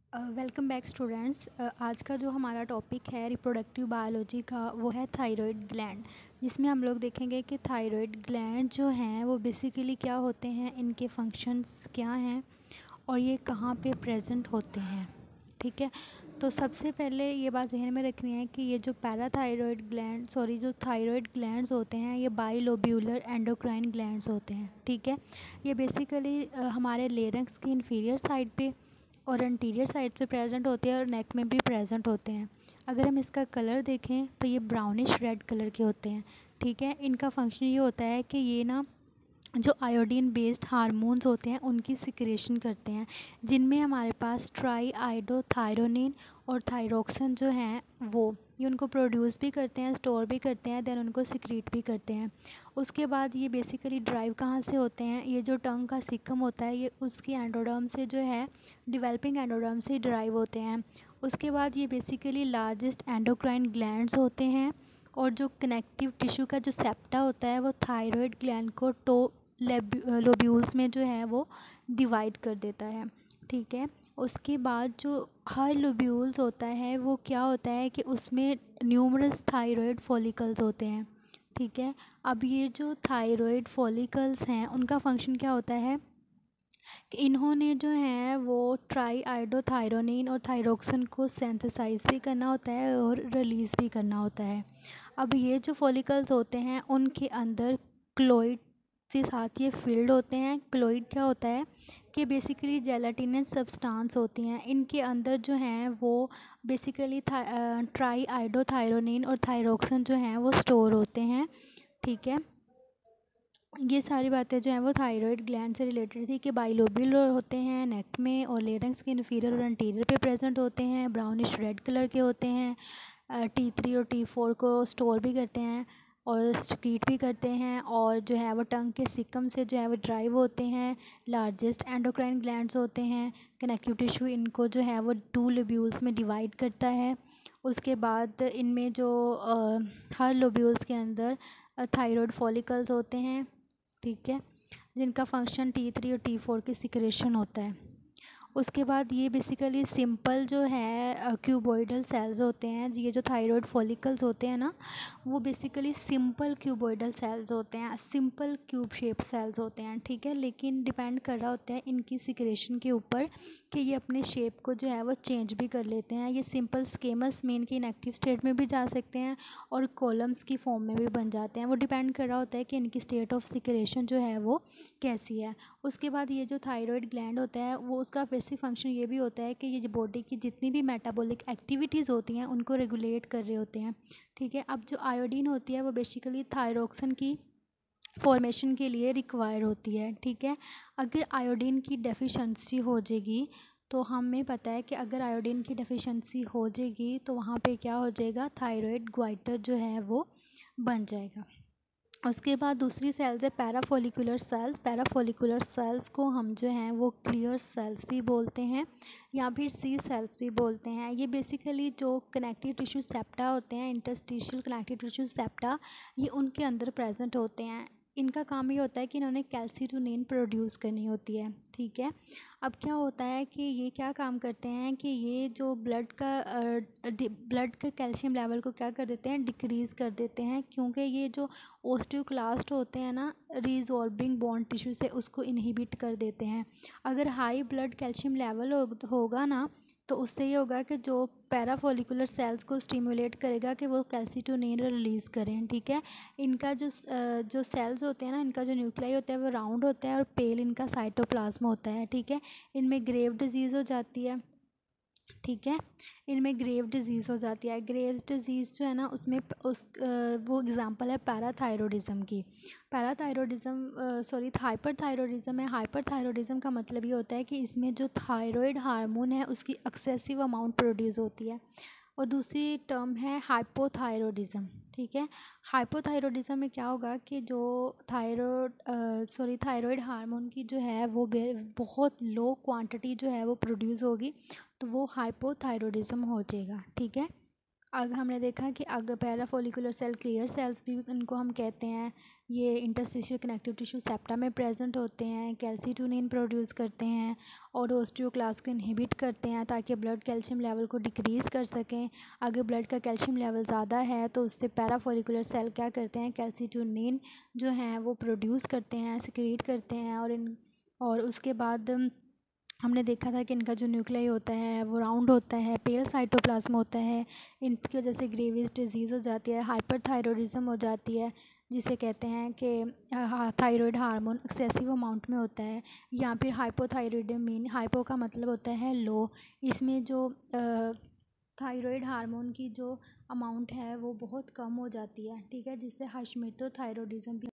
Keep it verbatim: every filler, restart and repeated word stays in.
Welcome back students. आज का जो हमारा टॉपिक है रिप्रोडक्टिव बायोलॉजी का वो है थायराइड ग्लैंड, जिसमें हम लोग देखेंगे कि थायराइड ग्लैंड जो हैं वो बेसिकली क्या होते हैं, इनके फंक्शंस क्या हैं और ये कहाँ पे प्रेजेंट होते हैं। ठीक है, तो सबसे पहले ये बात ध्यान में रखनी है कि ये जो पैराथायरॉयड ग्लैंड सॉरी जो थायराइड ग्लैंड्स होते हैं ये बाइलोब्यूलर एंडोक्राइन ग्लैंड्स होते हैं। ठीक है, ये बेसिकली हमारे लेरिंक्स की इन्फीरियर साइड पे और एंटीरियर साइड से प्रेजेंट होते हैं और नेक में भी प्रेजेंट होते हैं। अगर हम इसका कलर देखें तो ये ब्राउनिश रेड कलर के होते हैं। ठीक है, इनका फंक्शन ये होता है कि ये ना जो आयोडीन बेस्ड हार्मोन्स होते हैं उनकी सिक्रेशन करते हैं, जिनमें हमारे पास ट्राई आइडोथायरोनिन और थायरोक्सिन जो हैं वो ये उनको प्रोड्यूस भी करते हैं, स्टोर भी करते हैं, देन उनको सिक्रीट भी करते हैं। उसके बाद ये बेसिकली ड्राइव कहाँ से होते हैं, ये जो टंग का सिक्कम होता है ये उसकी एंडोडर्म से जो है डेवलपिंग एंडोडर्म से ड्राइव होते हैं। उसके बाद ये बेसिकली लार्जेस्ट एंडोक्राइन ग्लैंड्स होते हैं और जो कनेक्टिव टिश्यू का जो सेप्टा होता है वो थायराइड ग्लैंड को टो लोब्यूल्स में जो है वो डिवाइड कर देता है। ठीक है, उसके बाद जो हर लोब्यूल्स होता है वो क्या होता है कि उसमें न्यूमरस थायराइड फॉलिकल्स होते हैं। ठीक है, अब ये जो थायराइड फॉलिकल्स हैं उनका फंक्शन क्या होता है कि इन्होंने जो है वो ट्राई आइडोथायरोनिन और थायरोक्सिन को सिंथेसाइज भी करना होता है और रिलीज़ भी करना होता है। अब ये जो फॉलिकल्स होते हैं उनके अंदर क्लोइड के साथ ये फील्ड होते हैं। क्लोइड क्या होता है कि बेसिकली जेलाटिनस सब्सटेंस होती हैं, इनके अंदर जो हैं वो बेसिकली ट्राई आइडोथायरोनिन और थायरोक्सिन जो हैं वो स्टोर होते हैं। ठीक है, ये सारी बातें जो हैं वो थायराइड ग्लैंड से रिलेटेड थी कि बाइलोब्यूलर होते हैं, नेक में और लेरिंक्स के इन्फीरियर और एंटीरियर पे प्रेजेंट होते हैं, ब्राउनिश रेड कलर के होते हैं, टी थ्री और टी फोर को स्टोर भी करते हैं और सिक्रीट भी करते हैं, और जो है वो टंग के सिकम से जो है वो ड्राइव होते हैं। लार्जेस्ट एंडोक्राइन ग्लैंड्स होते हैं, कनेक्टिव टिश्यू इनको जो है वो टू लोब्यूल्स में डिवाइड करता है। उसके बाद इनमें जो आ, हर लोब्यूल्स के अंदर थायराइड फॉलिकल्स होते हैं। ठीक है, जिनका फंक्शन टी थ्री और टी फोर की सिक्रेशन होता है। उसके बाद ये बेसिकली सिंपल जो है क्यूबॉइडल सेल्स होते हैं। ये जो थायराइड फॉलिकल्स होते हैं ना वो बेसिकली सिंपल क्यूबॉइडल सेल्स होते हैं, सिंपल क्यूब शेप सेल्स होते हैं। ठीक है, लेकिन डिपेंड कर रहा होता है इनकी सिक्रेशन के ऊपर कि ये अपने शेप को जो है वो चेंज भी कर लेते हैं। ये सिंपल स्केमस में इनकी इनएक्टिव स्टेट में भी जा सकते हैं और कॉलम्स की फॉर्म में भी बन जाते हैं। वो डिपेंड कर रहा होता है कि इनकी स्टेट ऑफ सिक्रेशन जो है वो कैसी है। उसके बाद ये जो थायराइड ग्लैंड होता है वो उसका बेसिक फंक्शन ये भी होता है कि ये बॉडी की जितनी भी मेटाबॉलिक एक्टिविटीज़ होती हैं उनको रेगुलेट कर रहे होते हैं। ठीक है, अब जो आयोडीन होती है वो बेसिकली थायरोक्सिन की फॉर्मेशन के लिए रिक्वायर होती है। ठीक है, अगर आयोडीन की डेफिशिएंसी हो जाएगी तो हमें पता है कि अगर आयोडीन की डेफिशिएंसी हो जाएगी तो वहाँ पे क्या हो जाएगा, थायराइड ग्वाइटर जो है वो बन जाएगा। उसके बाद दूसरी सेल्स है पैराफोलिकुलर सेल्स। पैराफोलिकुलर सेल्स को हम जो हैं वो क्लियर सेल्स भी बोलते हैं या फिर सी सेल्स भी बोलते हैं। ये बेसिकली जो कनेक्टिव टिश्यू सेप्टा होते हैं, इंटरस्टिशियल कनेक्टिव टिश्यू सेप्टा, ये उनके अंदर प्रेजेंट होते हैं। इनका काम ये होता है कि इन्होंने कैल्सीटोनिन प्रोड्यूस करनी होती है। ठीक है, अब क्या होता है कि ये क्या काम करते हैं कि ये जो ब्लड का ब्लड के कैल्शियम लेवल को क्या कर देते हैं, डिक्रीज़ कर देते हैं, क्योंकि ये जो ओस्टियोक्लास्ट होते हैं ना रिजॉल्विंग बॉन्ड टिश्यू से उसको इनहिबिट कर देते हैं। अगर हाई ब्लड कैल्शियम लेवल हो, होगा ना तो उससे ये होगा कि जो पैराफोलिकुलर सेल्स को स्टिमुलेट करेगा कि वो कैल्सीटोनिन रिलीज़ करें। ठीक है, इनका जो जो सेल्स होते हैं ना, इनका जो न्यूक्लियाई होता है वो राउंड होता है और पेल इनका साइटोप्लाज्म होता है। ठीक है, इनमें ग्रेव डिजीज़ हो जाती है। ठीक है, इनमें ग्रेव डिजीज़ हो जाती है। ग्रेव डिजीज़ जो है ना उसमें उस वो एग्ज़ाम्पल है पैराथायरॉयडिज्म की। पैराथायरॉयडिज्म सॉरी हाइपरथायरॉयडिज्म है। हाइपरथायरॉयडिज्म का मतलब ये होता है कि इसमें जो थायराइड हार्मोन है उसकी एक्सेसिव अमाउंट प्रोड्यूस होती है। और दूसरी टर्म है हाइपोथायरॉयडिज्म। ठीक है, हाइपोथायरॉयडिज्म में क्या होगा कि जो थायराइड सॉरी थायराइड हार्मोन की जो है वो बहुत लो क्वांटिटी जो है वो प्रोड्यूस होगी तो वो हाइपोथायरॉयडिज्म हो जाएगा। ठीक है, अग हमने देखा कि अग पैराफोलिकुलर सेल क्लियर सेल्स भी इनको हम कहते हैं। ये इंटरस्टिशियल कनेक्टिव टिश्यू सेप्टा में प्रेजेंट होते हैं, कैल्सीटोनिन प्रोड्यूस करते हैं और ओस्टियोक्लास्ट को इनहिबिट करते हैं ताकि ब्लड कैल्शियम लेवल को डिक्रीज़ कर सकें। अगर ब्लड का कैल्शियम लेवल ज़्यादा है तो उससे पैराफोलिकुलर सेल क्या करते हैं, कैल्सीटोनिन जो हैं वो प्रोड्यूस करते हैं, सिक्रीट करते हैं और इन और उसके बाद हमने देखा था कि इनका जो न्यूक्लियाई होता है वो राउंड होता है, पेल साइटोप्लाज्म होता है। इनकी वजह से ग्रेविस डिजीज़ हो जाती है, हाइपरथायरॉयडिज्म हो जाती है, जिसे कहते हैं कि थायराइड हार्मोन एक्सेसिव अमाउंट में होता है, या फिर हाइपोथायरॉयडिज्म मीन हाइपो का मतलब होता है लो। इसमें जो थायराइड हार्मोन की जो अमाउंट है वो बहुत कम हो जाती है, ठीक है, जिससे हाशिमोटो थायरॉयडिज्म भी